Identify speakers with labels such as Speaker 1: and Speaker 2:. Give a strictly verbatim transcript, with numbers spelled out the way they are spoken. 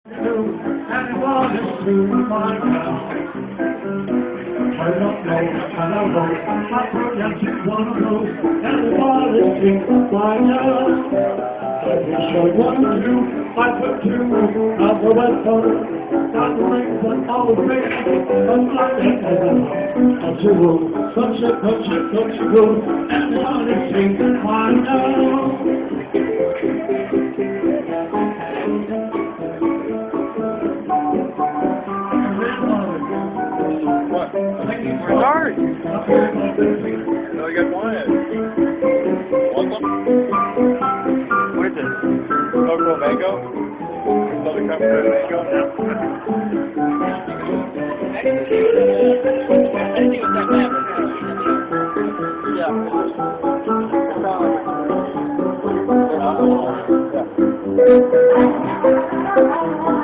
Speaker 1: And what is to find out? I don't know, I don't know, I forget you wanna know, and what is to find out? I wish I wanted to, I put two of the wet phone, not the ring, but all the rings, but my head is a touch of wood, touch it, touch it, touch it, wood, and what is to find out?
Speaker 2: What? Sorry. No, I got one. Want some? What is it? Cocoa mango? Southern California mango? Yeah.